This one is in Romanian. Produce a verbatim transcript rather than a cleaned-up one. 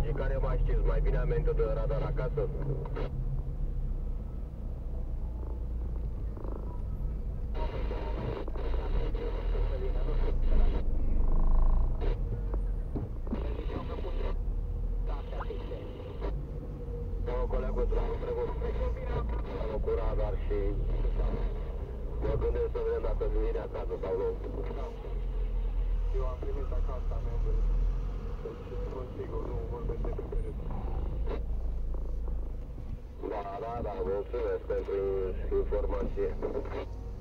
Și care mai știți? Mai bine amendă de radar acasă? Colegul dragul trecut am cu radar și mă gândesc să vedem dacă vine acasă sau nu. Eu am primit acasă amendele, deci sunt sigur, nu vorbesc de pe perete. Da, da, da, mulțumesc pentru informație.